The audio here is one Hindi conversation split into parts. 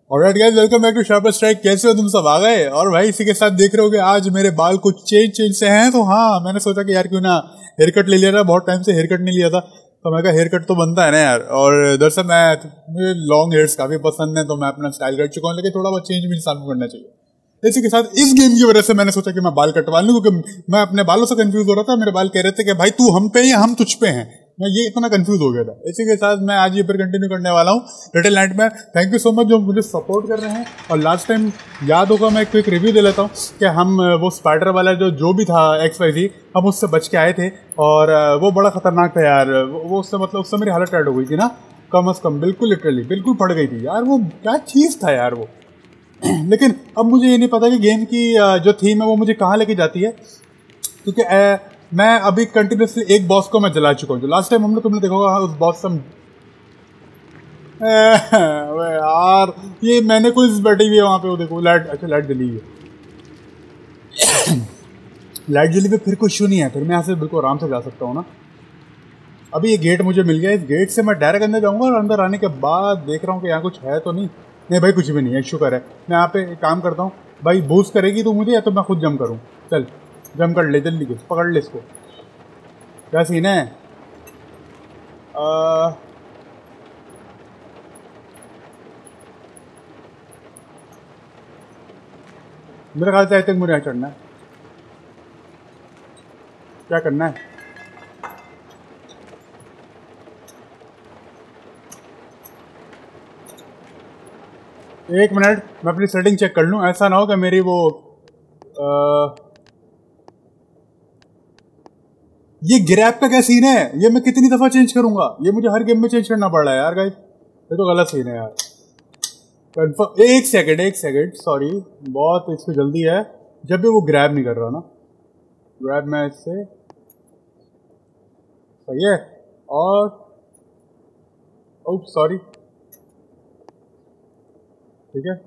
Alright guys, welcome back to Sharper Strike. कैसे हो तुम सब? आ गए। और भाई इसी के साथ देख रहे हो कि आज मेरे बाल कुछ चेंज से हैं, तो हाँ मैंने सोचा कि यार क्यों ना हेयर कट ले लिया था। बहुत टाइम से हेयर कट नहीं लिया था, तो मैं कहा हेयर कट तो बनता है ना यार। और दरअसल मुझे लॉन्ग हेयर्स काफी पसंद है, तो मैं अपना स्टाइल कर चुका हूँ, लेकिन थोड़ा बहुत चेंज भी इंसान को करना चाहिए। इसी के साथ इस गेम की वजह से मैंने सोचा कि मैं बाल कटवा लूं, क्योंकि मैं अपने बालों से कंफ्यूज हो रहा था। मेरे बाल कह रहे थे कि भाई तू हम पे या हम तुझ पे हैं। मैं ये इतना कंफ्यूज हो गया था। इसी के साथ मैं आज ये फिर कंटिन्यू करने वाला हूँ लिटिल नाइट में। थैंक यू सो मच जो मुझे सपोर्ट कर रहे हैं। और लास्ट टाइम याद होगा, मैं क्विक रिव्यू दे लेता हूँ कि हम वो स्पाइडर वाला जो भी था XYZ, हम उससे बच के आए थे। और वो बड़ा खतरनाक था यार। वो उससे मतलब उससे मेरी हालत टाइट हो गई थी ना, कम अज कम, बिल्कुल लिटरली बिल्कुल पड़ गई थी यार। वो क्या चीज़ था यार वो। लेकिन अब मुझे ये नहीं पता कि गेम की जो थीम है वो मुझे कहाँ लेके जाती है, क्योंकि मैं अभी कंटिन्यूसली एक बॉस को मैं जला चुका हूँ। जो लास्ट टाइम तुमने देखा होगा उस बॉस से यार ये मैंने कुछ बैठी हुई है वहाँ पे। वो देखो लाइट, अच्छा लाइट जली हुई है। लाइट जली पे फिर कुछ इशू नहीं है, फिर मैं यहाँ से बिल्कुल आराम से जा सकता हूँ ना। अभी ये गेट मुझे मिल गया, इस गेट से मैं डायरेक्ट अंदर जाऊँगा। और अंदर आने के बाद देख रहा हूँ कि यहाँ कुछ है तो नहीं। नहीं भाई कुछ भी नहीं है, शुक्र है। मैं यहाँ पे एक काम करता हूँ भाई, बूस्ट करेगी तो मुझे, या तो मैं खुद जम करूँ। चल जम कर ले, जल्दी पकड़ ले इसको। क्या सीन है? मेरे ख्याल से आई थिंक मुझे यहाँ चढ़ना है। क्या करना है? एक मिनट, मैं अपनी सेटिंग चेक कर लूँ। ऐसा ना हो कि मेरी वो ये ग्रैब का क्या सीन है? ये मैं कितनी दफ़ा चेंज करूँगा? ये मुझे हर गेम में चेंज करना पड़ रहा है यार गाइस। ये तो गलत सीन है यार। कन्फर्म, एक सेकंड, सॉरी, बहुत इसको जल्दी है। जब भी वो ग्रैब नहीं कर रहा ना, ग्रैब मैं इससे सही है। और ओह सॉरी, ठीक है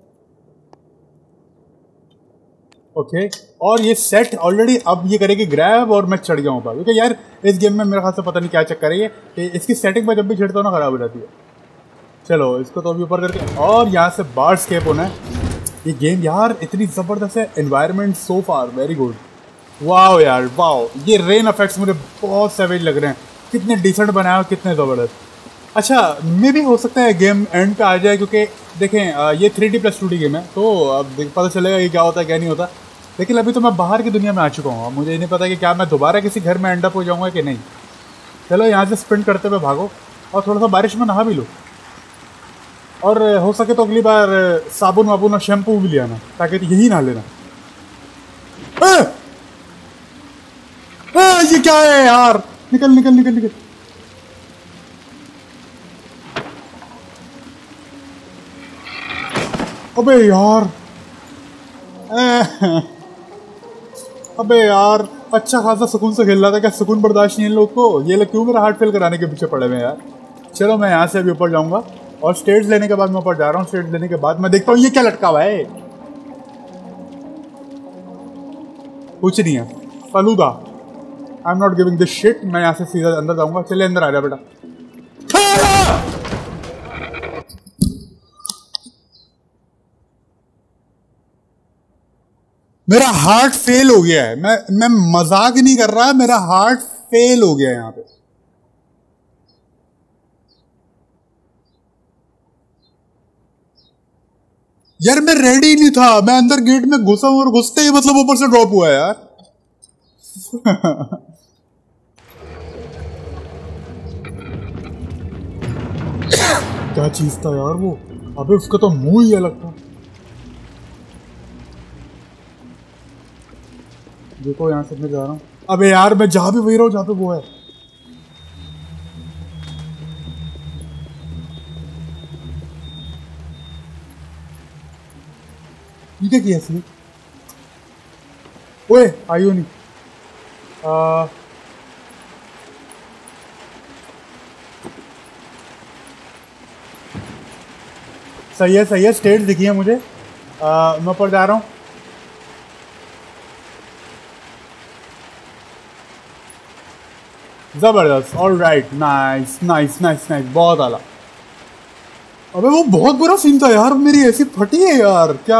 ओके। और ये सेट ऑलरेडी अब ये करेगी ग्रैब, और मैं चढ़ गया हूँ ऊपर। क्योंकि यार इस गेम में मेरे ख्याल से पता नहीं क्या चक्कर है ये, इसकी सेटिंग पर जब भी छिड़ता हूँ ना खराब हो जाती है। चलो इसको तो अभी ऊपर करके, और यहाँ से बार स्केप होना है। ये गेम यार इतनी ज़बरदस्त है। Environment so far very good. Wow यार वाओ, ये रेन इफेक्ट्स मुझे बहुत सेवेज लग रहे हैं। कितने डिसेंट बनाया और कितने ज़बरदस्त। अच्छा मे भी हो सकता है गेम एंड पे आ जाए, क्योंकि देखें ये 3D+2D गेम है, तो अब पता चलेगा कि क्या होता है क्या नहीं होता। लेकिन अभी तो मैं बाहर की दुनिया में आ चुका हूँ। मुझे नहीं पता कि क्या मैं दोबारा किसी घर में एंड अप हो जाऊँगा कि नहीं। चलो यहाँ से स्प्रिंट करते हुए भागो, और थोड़ा सा बारिश में नहा भी लो। और हो सके तो अगली बार साबुन वाबुन और शैम्पू भी ले आना, ताकि यही ना लेना। ये क्या है यार? निकल निकल निकल निकल। अबे यार, अबे यार, अच्छा खासा सुकून से खेल रहा था। क्या सुकून बर्दाश्त नहीं है लोग को? ये लोग क्यों मेरा हार्ट फेल कराने के पीछे पड़े हुए हैं यार। चलो मैं यहाँ से अभी ऊपर जाऊँगा, और स्टेट्स लेने के बाद मैं ऊपर जा रहा हूँ। स्टेट्स लेने के बाद मैं देखता हूँ ये क्या लटका हुआ है। कुछ नहीं है, falooda. I am not giving this shit. मैं यहाँ से सीधा अंदर जाऊँगा। चले अंदर आ जा बेटा। मेरा हार्ट फेल हो गया है। मैं मजाक नहीं कर रहा, मेरा हार्ट फेल हो गया है यहाँ पे। यार मैं रेडी नहीं था, मैं अंदर गेट में घुसा हूं, और घुसते ही मतलब ऊपर से ड्रॉप हुआ है यार। क्या चीज था यार वो? अबे उसका तो मुंह ही अलग था। देखो यहाँ से मैं जा रहा हूँ। अबे यार मैं जा भी वही रहा हूँ जहाँ पे वो है। ये क्या किया इसने? ओए आयु नहीं। सही है, स्टेट दिखी है मुझे। मैं ऊपर जा रहा हूँ। जबरदस्त, all right, nice nice nice nice, बहुत आला। अबे वो बहुत बुरा सीन था यार, मेरी ऐसी फटी है यार क्या।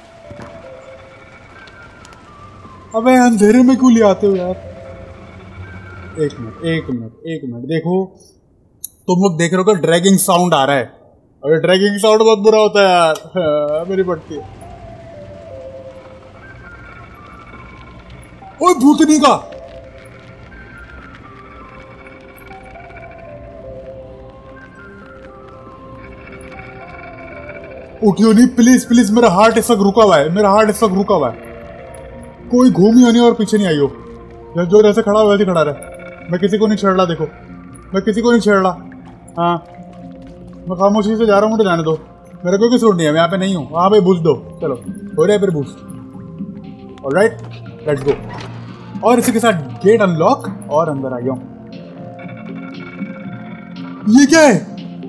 अबे अंधेरे में क्यों ले आते हो यार। एक मिनट देखो, तुम लोग देख रहे हो कि ड्रैगिंग साउंड आ रहा है, और ड्रैगिंग साउंड बहुत बुरा होता है यार। मेरी फटती है। ओए भूतनी का। उठियो नहीं प्लीज प्लीज, मेरा हार्ट इस वक्त रुका हुआ है, मेरा हार्ट इस वक्त रुका हुआ है। कोई घूमी नहीं और पीछे नहीं आई हो। जो जैसे खड़ा हुआ वैसे खड़ा रहे। मैं किसी को नहीं छेड़ रहा, देखो मैं किसी को नहीं छेड़ रहा। हाँ मैं खामोशी से जा रहा हूँ, मुझे जाने दो, मेरे को कोई सूट नहीं है, मैं यहाँ पे नहीं हूँ। हाँ भाई बूस्ट दो, चलो हो रहा है फिर बूस्ट। Alright let's go. और इसी के साथ गेट अनलॉक और अंदर आ गया हूँ। ये क्या है?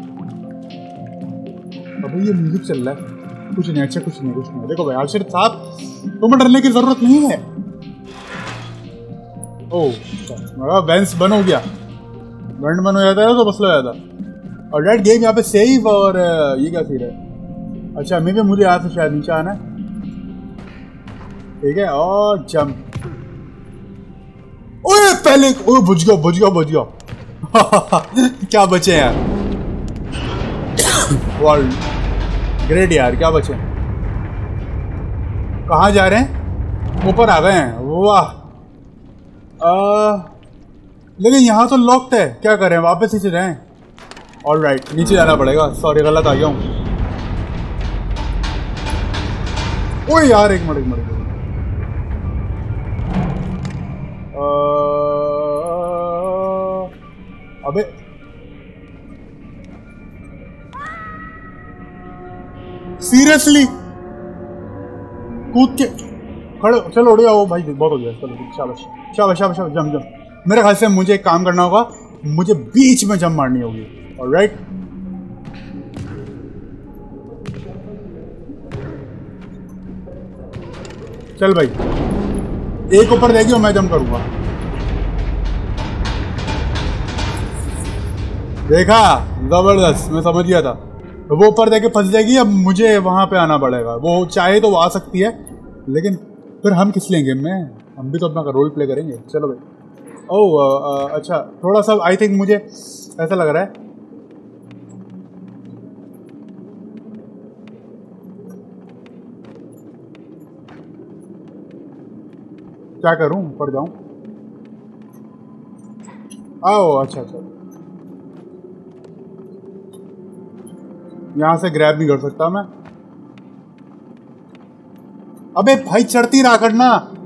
अबे ये म्यूजिक चल रहा है। कुछ नहीं, अच्छा कुछ नहीं। देखो भाई आशिर साहब, तुम्हें डरने की जरूरत नहीं है। ओह वेंस बन हो गया, वेंट बन हो जाता है तो बस हो जाता। और रेड गेम यहाँ पे सेव। और ये क्या सीन है? अच्छा मे भी मुझे यहाँ से शायद नीचे आना है। ठीक है और जंप। ओए पहले ओए बुझ गया क्या बचे यार। वर्ल्ड ग्रेट यार, क्या बचे। कहाँ जा रहे हैं? ऊपर आ गए हैं, वाह। लेकिन यहाँ तो लॉक्ड है, क्या करें वापस नीचे जाएं? ऑलराइट नीचे जाना पड़ेगा। सॉरी गलत आ गया हूँ। ओए यार एक मिनट अबे सीरियसली कूद के खड़े। चलो उड़ जाओ भाई, बहुत हो गया। चलो शाबाश शाबाश शाबाश शाबाश, जम। मेरे ख्याल से मुझे एक काम करना होगा, मुझे बीच में जंप मारनी होगी। ऑलराइट चल भाई, एक ऊपर देगी और मैं जंप करूंगा। देखा जबरदस्त, मैं समझ गया था। वो ऊपर देके फंस जाएगी, अब मुझे वहां पे आना पड़ेगा। वो चाहे तो वो आ सकती है, लेकिन फिर हम किस लेंगे में, हम भी तो अपना रोल प्ले करेंगे। चलो भाई। ओह अच्छा थोड़ा सा आई थिंक मुझे ऐसा लग रहा है। क्या करूं, ऊपर जाऊं? आओ अच्छा यहां से ग्रैब नहीं कर सकता मैं। अबे भाई चढ़ती रहा करना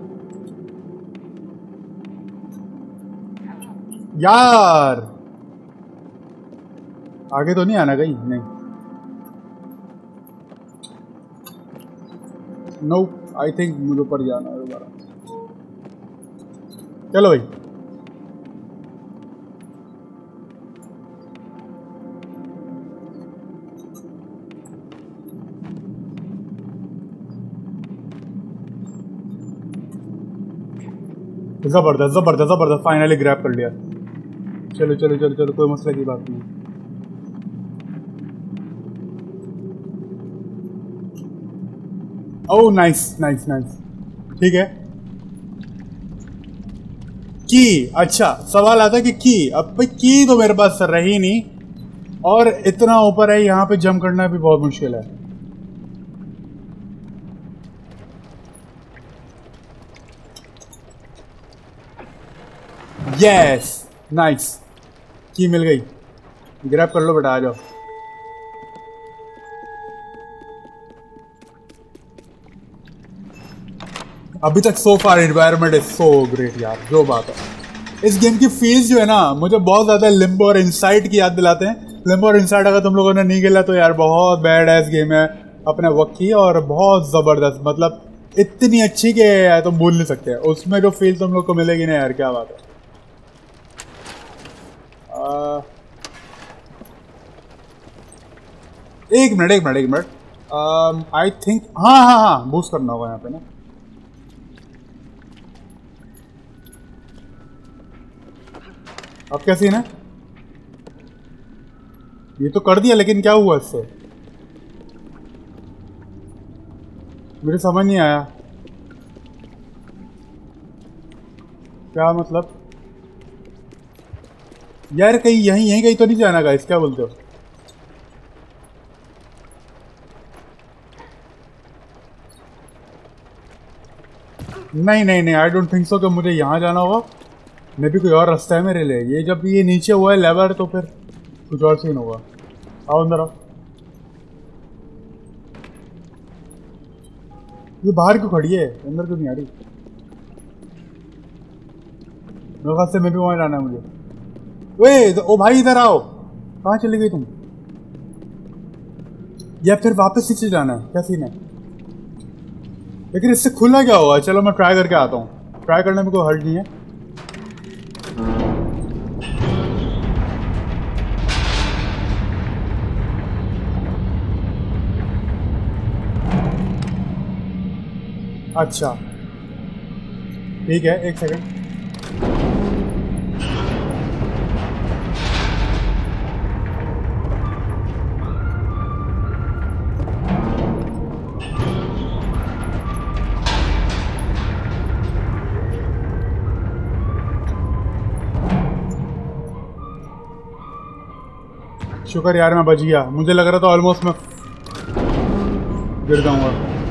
यार। आगे तो नहीं आना कहीं? नहीं नो आई थिंक मुझे ऊपर जाना है दोबारा। चलो भाई जबरदस्त फाइनली ग्रैब कर लिया। चलो कोई मसले की बात नहीं। ओह नाइस ठीक है। की अच्छा सवाल आता है कि की, अब भाई की तो मेरे पास रही नहीं, और इतना ऊपर है, यहाँ पे जंप करना भी बहुत मुश्किल है। यस नाइस, की मिल गई। ग्रैब कर लो बेटा, आ जाओ। अभी तक so far environment is so great यार, जो बात है। इस गेम की फील्स जो है ना, मुझे बहुत ज्यादा लिम्बो और इनसाइड की याद दिलाते हैं। लिम्बो और इनसाइड अगर तुम लोगों ने नहीं खेला तो यार बहुत बैड एस गेम है अपने वक्त की, और बहुत जबरदस्त, मतलब इतनी अच्छी कि तुम भूल नहीं सकते। उसमें जो फील तुम लोग को मिलेगी ना यार, क्या बात है। एक मिनट आई थिंक हाँ बूस्ट करना होगा यहाँ पे ना। अब क्या सीन है? ये तो कर दिया, लेकिन क्या हुआ इससे? मुझे समझ नहीं आया क्या मतलब। यार कहीं यहीं यहीं कहीं तो नहीं जाना गाइस, क्या बोलते हो? नहीं नहीं नहीं, आई डोंट थिंक सो कि मुझे यहाँ जाना होगा। मे भी कोई और रास्ता है मेरे लिए। ये जब ये नीचे हुआ है लेवर तो फिर कुछ और सीन होगा। आओ अंदर आओ। ये बाहर क्यों खड़ी है, अंदर क्यों नहीं आ रही? मेरे ख्याल से मैं भी वहाँ जाना है मुझे। ओए ओ भाई इधर आओ, कहाँ चली गई तुम? या फिर वापस नीचे जाना है, क्या सीन है? लेकिन इससे खुला क्या होगा? चलो मैं ट्राई करके आता हूँ, ट्राई करने में कोई हर्ज नहीं है। अच्छा ठीक है, एक सेकंड। शुक्र यार मैं बच गया, मुझे लग रहा था ऑलमोस्ट मैं गिर जाऊंगा।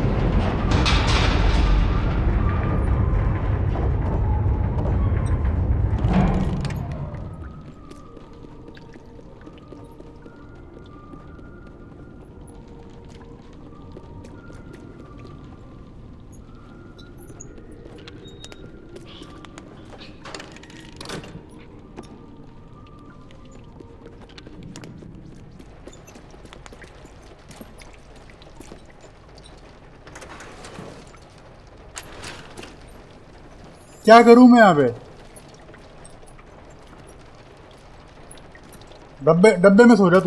क्या करूं मैं यहाँ पे? डब्बे डब्बे में सो जा तू।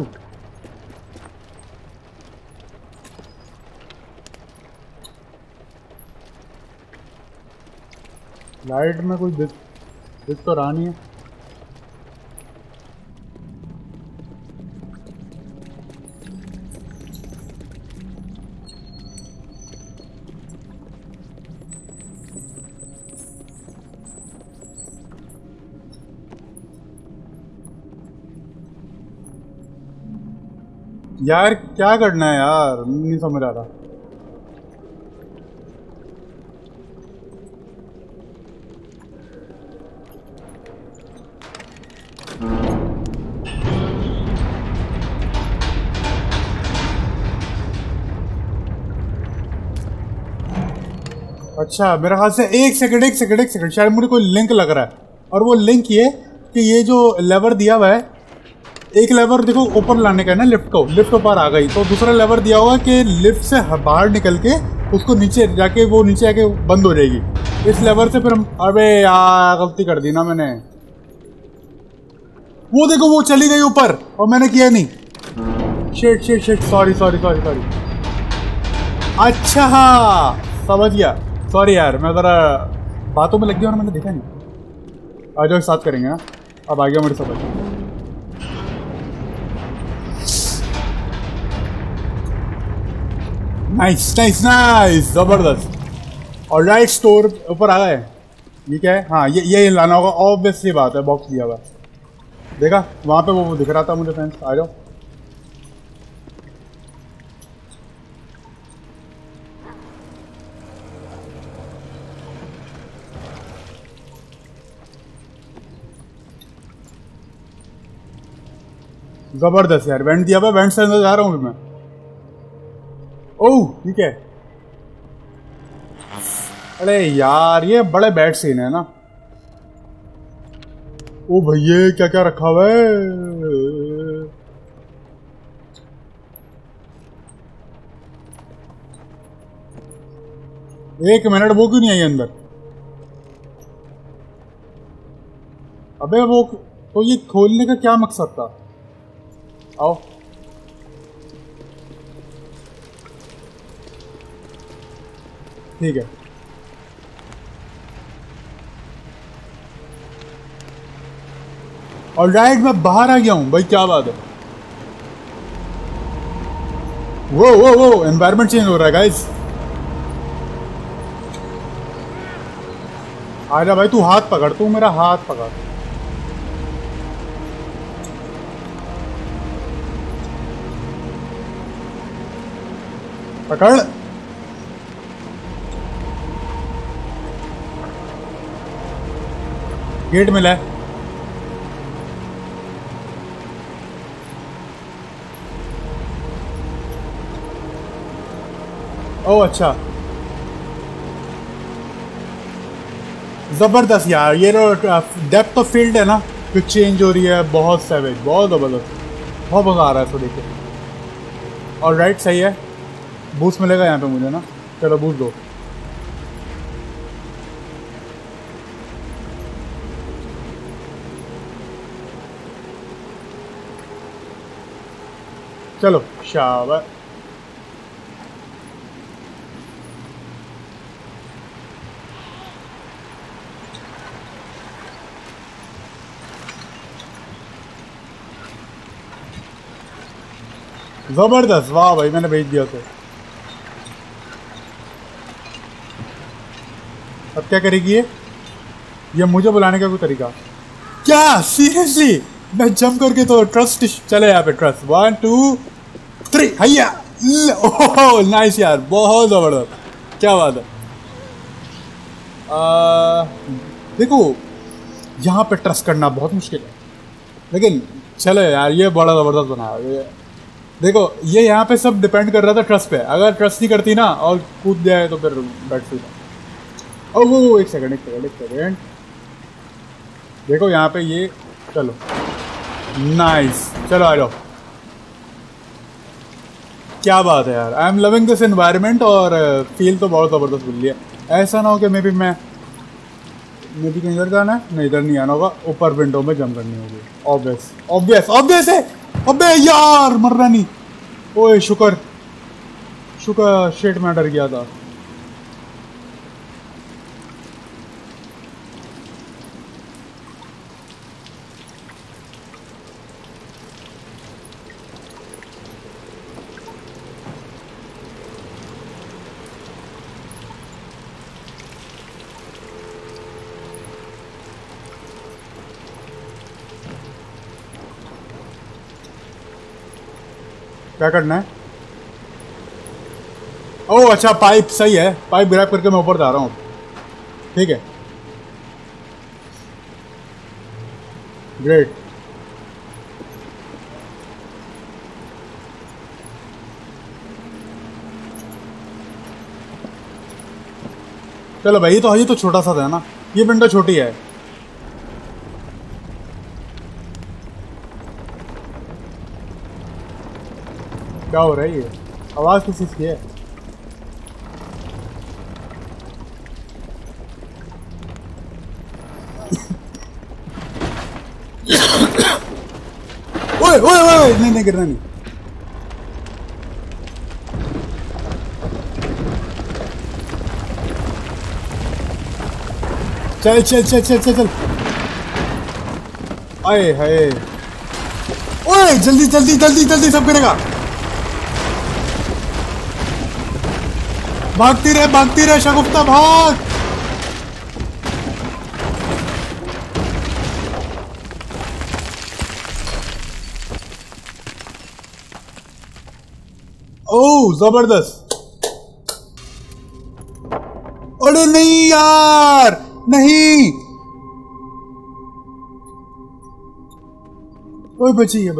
लाइट में कुछ दिख तो रहा नहीं है। यार क्या करना है यार, नहीं समझ आ रहा। अच्छा मेरे ख्याल से एक सेकंड शायद मुझे कोई लिंक लग रहा है। और वो लिंक ये कि ये जो लेवर दिया हुआ है, एक लेवर देखो ऊपर लाने का है ना लिफ्ट को, लिफ्ट ऊपर आ गई तो दूसरा लेवर दिया होगा कि लिफ्ट से बाहर निकल के उसको नीचे जाके वो नीचे आके बंद हो जाएगी। इस लेवर से फिर हम, अबे यार गलती कर दी ना मैंने। वो देखो वो चली गई ऊपर और मैंने किया नहीं। Shit shit shit, sorry sorry sorry sorry. अच्छा समझ गया, सॉरी यार मैं ज़रा बातों में लग गया और मैंने देखा नहीं। आ जाओ साथ करेंगे ना, अब आ गया मेरे समझ। नाइस नाइस नाइस, जबरदस्त। और राइट स्टोर ऊपर आ गए। ये क्या है? हाँ ये लाना होगा, ऑब्वियसली बात है, बॉक्स दिया हुआ। देखा वहाँ पे वो दिख रहा था मुझे। फ्रेंड्स आ जाओ। जबरदस्त यार, वेंट दिया हुआ, वेंट से अंदर जा रहा हूँ मैं। ओह ठीक है। अरे यार ये बड़े बैड सीन है ना। ओ भैया क्या क्या रखा हुआ है। एक मिनट, वो क्यों नहीं आई अंदर? अबे वो तो ये खोलने का क्या मकसद था? आओ ठीक है। ऑलराइट मैं बाहर आ गया हूं भाई, क्या बात है। वो एनवायरनमेंट चेंज हो रहा है गाइस। आजा भाई, तू हाथ पकड़, तू मेरा हाथ पकड़। पकड़। गेट मिला है। ओह अच्छा, जबरदस्त यार। ये डेप्थ ऑफ फील्ड है ना जो चेंज हो रही है, बहुत सैवेज, बहुत जबरदस्त, बहुत मजा आ रहा है इसको देख के। और राइट सही है, बूस्ट मिलेगा यहाँ पे मुझे ना। चलो बूस्ट दो। चलो शाबाश। जबरदस्त, वाह भाई, मैंने भेज दिया उसे। अब क्या करेगी ये मुझे बुलाने का कोई तरीका? क्या सीरियसली? मैं जंप करके तो ट्रस्ट चले यहाँ पे। ट्रस्ट 1 2 3 हैया। ओह नाइस यार, बहुत जबरदस्त, क्या बात है। देखो यहाँ पे ट्रस्ट करना बहुत मुश्किल है, लेकिन चलो यार ये बड़ा जबरदस्त बनाया। देखो ये यहाँ पे सब डिपेंड कर रहा था ट्रस्ट पे। अगर ट्रस्ट नहीं करती ना और कूद जाए तो फिर बैठ सकता। ओह वो एक सेकंड। देखो यहाँ पे ये, चलो नाइस, चलो आ जाओ। क्या बात है यार, I am loving this environment. और फील तो बहुत ज़बरदस्त मिल रही है। ऐसा ना हो कि मे भी कहीं इधर जाना है, नहीं इधर नहीं आना होगा, ऊपर विंडो में जंप करनी होगी। ऑब्वियस है। अबे यार मर रहा नहीं। ओए शुक्र शेट, मैं डर गया था। क्या करना है? ओह अच्छा, पाइप सही है, पाइप ग्रैब करके मैं ऊपर जा रहा हूँ। ठीक है, ग्रेट। चलो भाई, ये तो छोटा सा था ना, ये विंडो छोटी है। क्या हो रहा है ये? आवाज किस चीज की है? ओए ओए ओए, नहीं गिरना नहीं। चल। आए हाय, ओए जल्दी सब गिरेगा। भागती रहे शगुफ्ता, भाग। ओह जबरदस्त। अरे नहीं यार, नहीं। ओए बची है।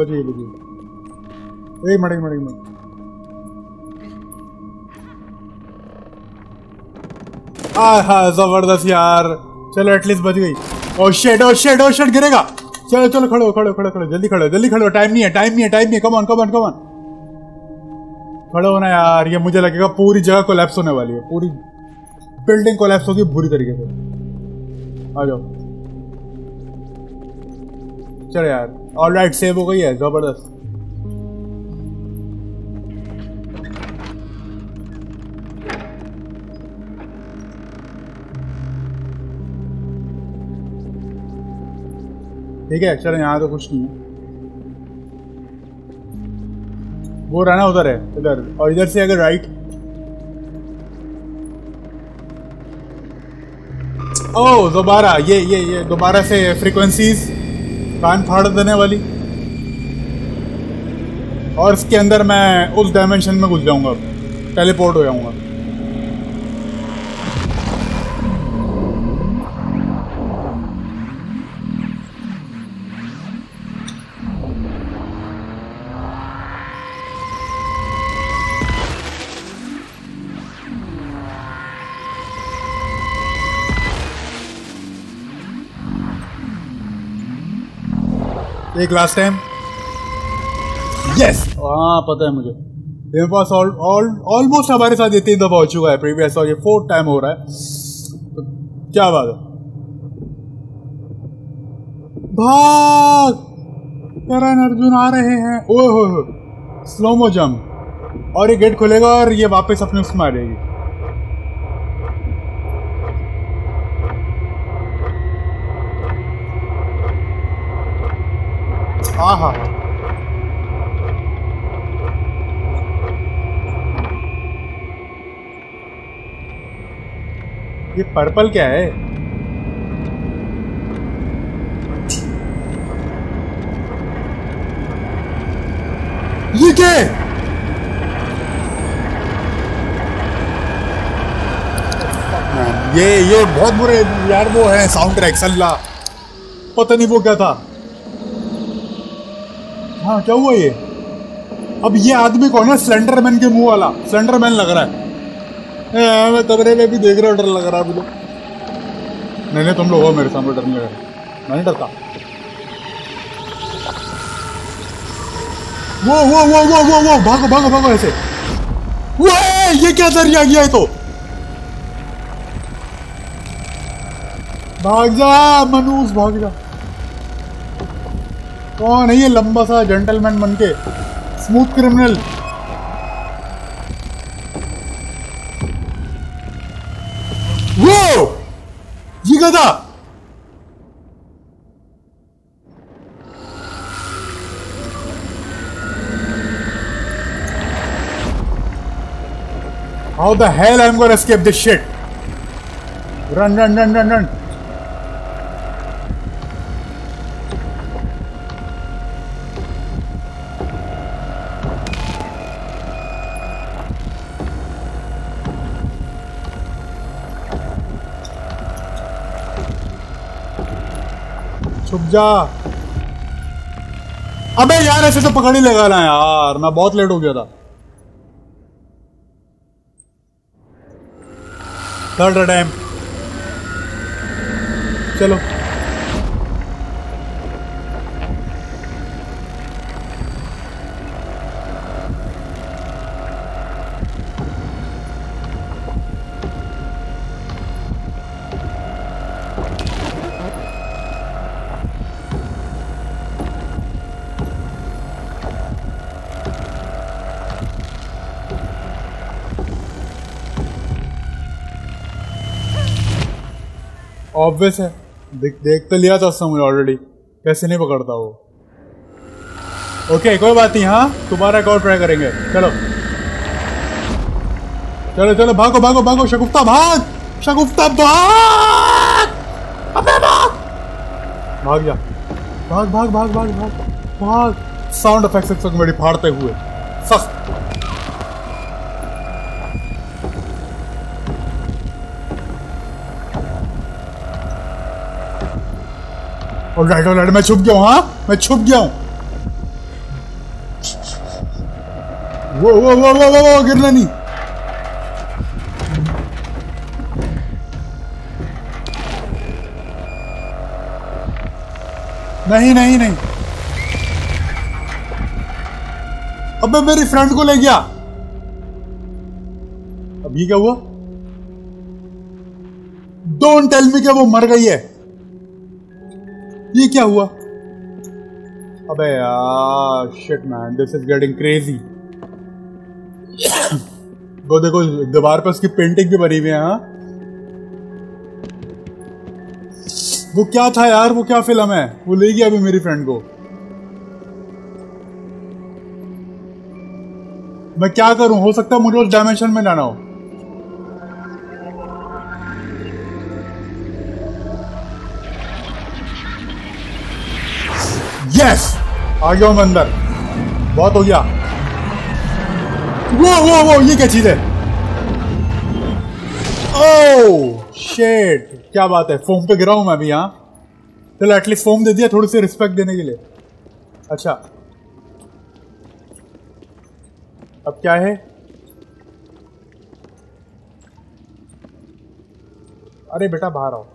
एक मिनट। हाँ जबरदस्त यार, चलो एटलीस्ट बच गई। ओ शेट गिरेगा। चलो खड़ो, जल्दी खड़ो। टाइम नहीं है। Come on. खड़ो होना यार, ये मुझे लगेगा पूरी जगह कोलैप्स होने वाली है, पूरी बिल्डिंग कोलैप्स होगी बुरी तरीके से। आ जाओ, चलो यार। ऑलराइट, सेव हो गई है, जबरदस्त। ठीक है, चलो यहाँ तो कुछ नहीं है। वो रहना उधर है, इधर। और इधर से अगर राइट, ओह दोबारा ये दोबारा से फ्रीक्वेंसीज कान फाड़ देने वाली, और इसके अंदर मैं उस डायमेंशन में घुस जाऊंगा, टेलीपोर्ट हो जाऊंगा। एक लास्ट टाइम, यस, हाँ पता है मुझे, मेरे पास ऑलमोस्ट हमारे साथ ये 3 दफा हो चुका है प्रीवियस, और ये 4th टाइम हो रहा है, तो क्या बात है। भाग, करण अर्जुन आ रहे हैं, ओह स्लोमो जंप, और ये गेट खुलेगा और ये वापस अपने उसमें आ जाएगी। आहा, ये पर्पल क्या है? ये क्या है? ये बहुत बुरे यार, वो है साउंड ट्रैक सल्ला, पता नहीं वो क्या था। हाँ क्या हुआ ये? अब ये आदमी कौन है? स्लेंडरमैन के मुंह वाला स्लेंडरमैन लग रहा है। मैं कमरे में भी देख रहा हूँ, डर लग रहा है मुझे। नहीं तुम लोग हो मेरे सामने, डर नहीं लग रहा, मैं नहीं डरता। वो भागो भागो भागो ऐसे। वो ये क्या दरिया गया है? तो भाग जा मनूस, भाग जा। कौन है ये लंबा सा जेंटलमैन बन के, स्मूथ क्रिमिनल? वो ये क्या था? How the hell I'm gonna escape this shit? Run, run, run, run, run. छुप जा। अबे यार ऐसे तो पकड़ ही लगाना यार, मैं बहुत लेट हो गया था। थर्ड टाइम, चलो ऑब्वियस है, देख तो लिया था उस समय ऑलरेडी, कैसे नहीं पकड़ता वो। ओके कोई बात नहीं, हाँ दोबारा एक और ट्राई करेंगे। चलो चलो चलो, भागो भागो भागो, शगुफ्ता भाग, शगुफ्ता भाग, अबे भाग, भाग जा, भाग भाग भाग भाग भाग भाग। साउंड इफेक्ट्स मेरी फाड़ते हुए सख्त। ऑलराइट मैं छुप गया हूँ, हाँ मैं छुप गया हूँ। वो गिरना नहीं। नहीं नहीं नहीं, अबे मेरी फ्रेंड को ले गया। अभी क्या हुआ? डोंट टेल मी कि वो मर गई है। ये क्या हुआ? अबे यार shit man, this is getting crazy. वो देखो दीवार पे उसकी पेंटिंग भी बनी हुई है। हाँ वो क्या था यार, वो क्या फिल्म है? वो ले गया अभी मेरी फ्रेंड को। मैं क्या करूं? हो सकता है मुझे उस डायमेंशन में जाना हो। यस, आ गया हूं अंदर। बहुत हो गया। वो ये क्या चीज है? ओह शिट, क्या बात है, फोम पे गिरा हूं मैं अभी। यहाँ चलो एटलीस्ट फोम दे दिया थोड़ी सी रिस्पेक्ट देने के लिए। अच्छा अब क्या है? अरे बेटा बाहर आओ।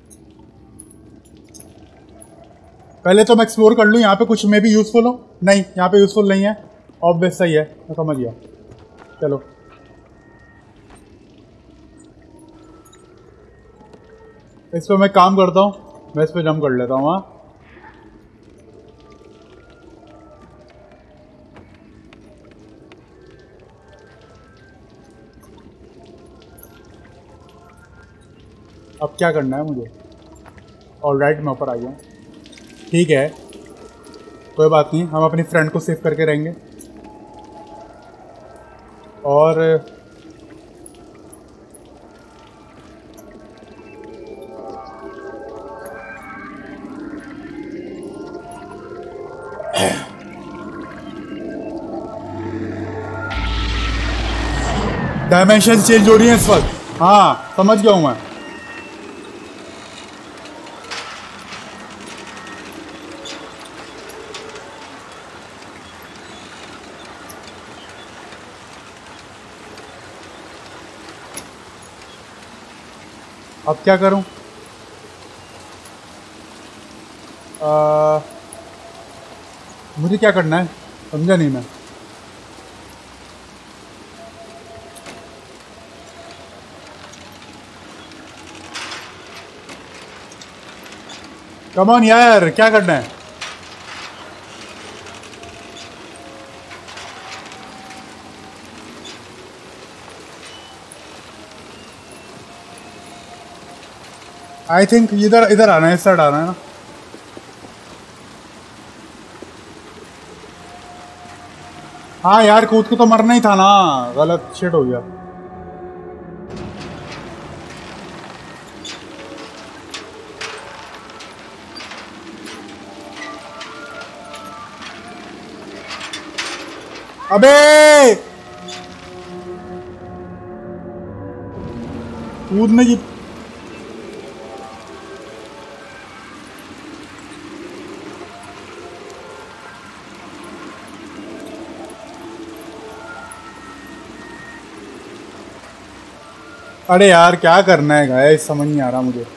पहले तो मैं एक्सप्लोर कर लूं यहाँ पे कुछ में भी यूजफुल हो। नहीं, यहाँ पे यूजफुल नहीं है। ऑब्वियस सही है, मैं समझ गया। चलो इस पे मैं काम करता हूँ, मैं इस पे जंप कर लेता हूँ। हाँ अब क्या करना है मुझे? ऑलराइट मैं ऊपर आ गया। ठीक है कोई बात नहीं, हम अपनी फ्रेंड को सेव करके रहेंगे। और डायमेंशन चेंज हो रही है इस वक्त। हाँ समझ गया हूं मैं। अब क्या करूं? मुझे क्या करना है समझा नहीं मैं। कम ऑन यार, क्या करना है? आई थिंक इधर इधर आना है, इस साइड आना है ना। हाँ यार कूद के तो मरना ही था ना, गलत शिट हो गया। अबे कूदने की अरे यार क्या करना है गाइस, समझ नहीं आ रहा मुझे।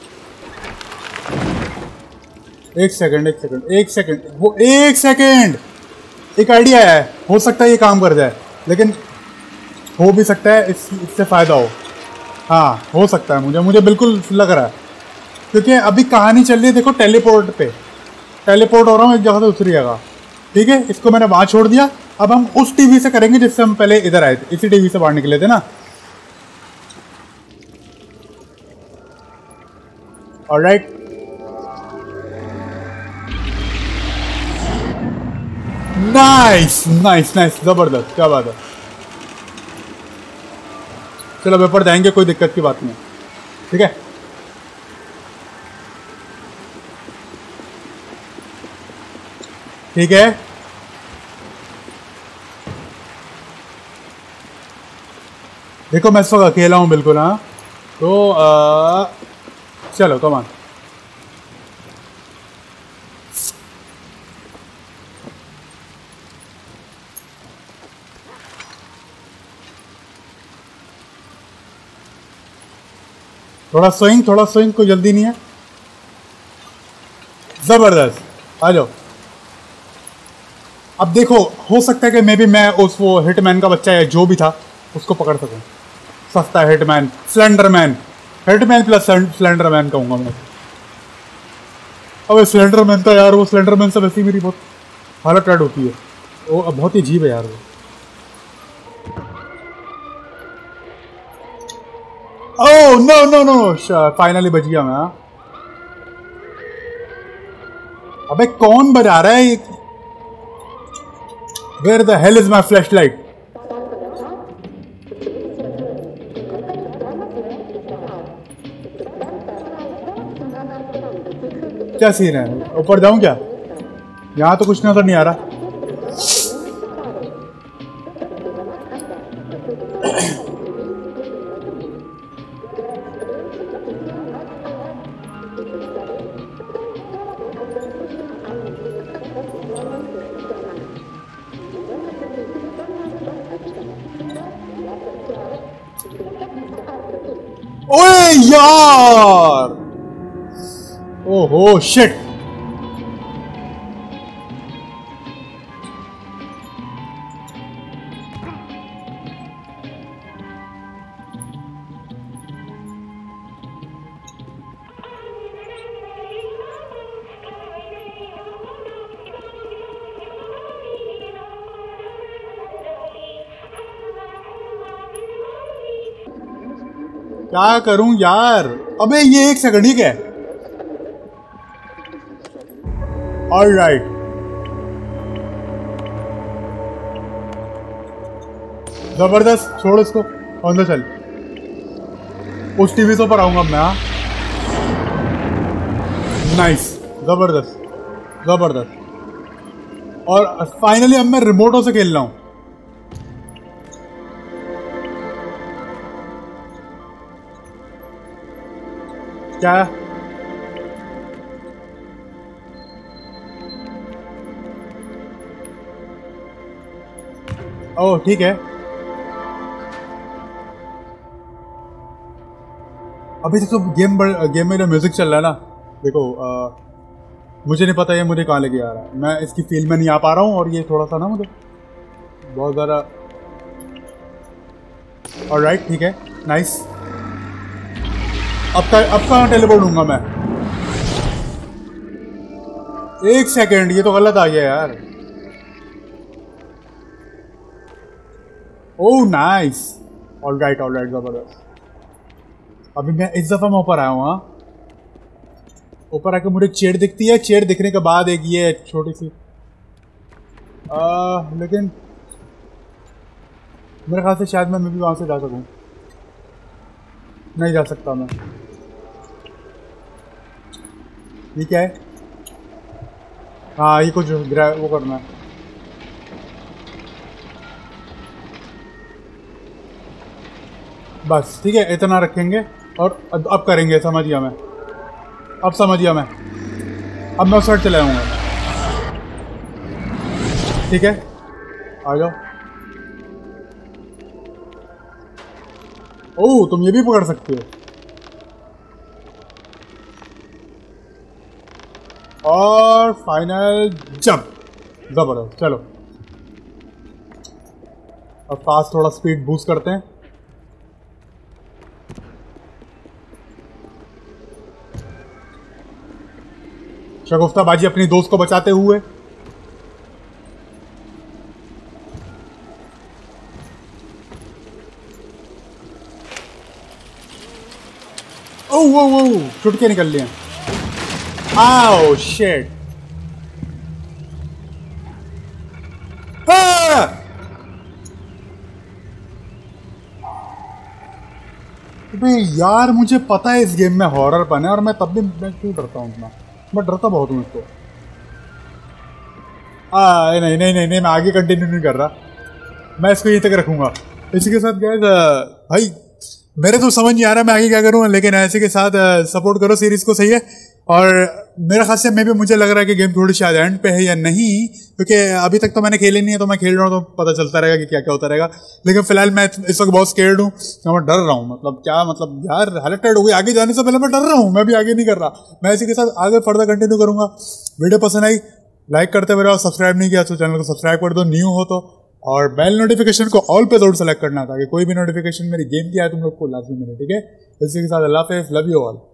एक सेकंड एक सेकंड एक सेकंड, वो एक सेकंड, एक आइडिया है, हो सकता है ये काम कर जाए, लेकिन हो भी सकता है इससे फायदा हो। हाँ हो सकता है, मुझे बिल्कुल लग रहा है, क्योंकि अभी कहानी चल रही है देखो टेलीपोर्ट पे। टेलीपोर्ट हो रहा हूँ एक जगह से दूसरी जगह। ठीक है इसको मैंने वहां छोड़ दिया। अब हम उस टीवी से करेंगे जिससे हम पहले इधर आए थे, इसी टीवी से बाहर निकले थे ना। ऑलराइट नाइस नाइस नाइस, जबरदस्त, क्या बात है। चलो वेपर जाएंगे, कोई दिक्कत की बात नहीं। ठीक है ठीक है देखो मैं इस वक्त अकेला हूँ बिल्कुल। हाँ तो चलो कमान। थोड़ा स्विंग, कोई जल्दी नहीं है। जबरदस्त, आ जाओ। अब देखो हो सकता है कि मे भी मैं उस वो हिटमैन का बच्चा या जो भी था उसको पकड़ सकूं। सस्ता Hitman, Slenderman, Hitman plus Slenderman कहूंगा मैं। अब स्लेंडरमैन था यार, वो स्लेंडरमैन से वैसे मेरी बहुत हालत टाइट होती है, वो बहुत ही अजीब है यार वो। Oh no no no, finally बच गया मैं। अबे कौन बजा रहा है? Where the hell is my flashlight? क्या सीन है? ऊपर जाऊं क्या? यहाँ तो कुछ नजर नहीं आ रहा। ओए यार, ओहो शिट। क्या करूं यार? अबे ये 1 सेकंड ही क्या है? ऑलराइट, जबरदस्त। छोड़ इसको, अंदर चल। उस टीवी से ऊपर आऊंगा मैं। हाँ, नाइस, जबरदस्त जबरदस्त। और फाइनली अब मैं रिमोटों से खेल रहा हूं। क्या? ओह ठीक है। अभी तक तो गेम में जो म्यूजिक चल रहा है ना, देखो मुझे नहीं पता ये मुझे कहाँ लेके आ रहा है। मैं इसकी फील्ड में नहीं आ पा रहा हूँ, और ये थोड़ा सा ना मुझे बहुत ज़्यादा। ऑलराइट ठीक है, नाइस। अब कहाँ टेलीपोर्ट लूंगा मैं? 1 सेकेंड, ये तो गलत आ गया यार। ओह नाइस, ऑलराइट जबरदस्त। अभी मैं इस दफा मैं ऊपर आया हूँ। ऊपर आके मुझे चेयर दिखती है। चेयर दिखने के बाद एक ये छोटी सी लेकिन मेरे ख्याल से शायद मैं भी वहां से जा सकूं। नहीं जा सकता मैं। ये क्या है? हाँ, ये कुछ वो करना है। बस ठीक है, इतना रखेंगे और अब करेंगे। समझ गया मैं, अब समझ गया मैं। अब मैं उस साइड चले आऊँगा। ठीक है, आ जाओ। ओह, तुम ये भी पकड़ सकते हो। और फाइनल जंप, जबरदस्त। चलो अब फास्ट थोड़ा स्पीड बूस्ट करते हैं। शगुफ्ता बाजी अपनी दोस्त को बचाते हुए। ओह ओह ओह, चुटके निकल लिए। आओ शिट। अबे यार, मुझे पता है इस गेम में हॉरर पन है, और मैं तब भी मैं क्यों डरता हूँ इतना? मैं डरता बहुत हूँ इसको। नहीं नहीं नहीं नहीं, मैं आगे कंटिन्यू नहीं कर रहा। मैं इसको यहीं तक रखूंगा। इसी के साथ गाइस, भाई मेरे तो समझ नहीं आ रहा मैं आगे क्या करूँ, लेकिन ऐसे के साथ सपोर्ट करो सीरीज को, सही है। और मेरा खास से मुझे लग रहा है कि गेम थोड़ी शायद एंड पे है या नहीं, क्योंकि अभी तक तो मैंने खेली नहीं है। तो मैं खेल रहा हूँ तो पता चलता रहेगा कि क्या क्या होता रहेगा। लेकिन फिलहाल मैं इस वक्त बहुत स्केर्ड हूँ, मैं डर रहा हूँ। मतलब क्या मतलब यार, हालत हो गई। आगे जाने से पहले मैं डर रहा हूँ, मैं भी आगे नहीं कर रहा। मैं इसी के साथ आगे फर्दर कंटिन्यू करूंगा। वीडियो पसंद आई लाइक करते हुए, और सब्सक्राइब नहीं किया तो चैनल को सब्सक्राइब कर दो, न्यू हो तो। और बेल नोटिफिकेशन को ऑल पे जरूर सेलेक्ट करना, ताकि कोई भी नोटिफिकेशन मेरी गेम की आए तुम लोग को लाजमी मिले। ठीक है, इसी के साथ अल्लाह हाफिज़, लव यू ऑल।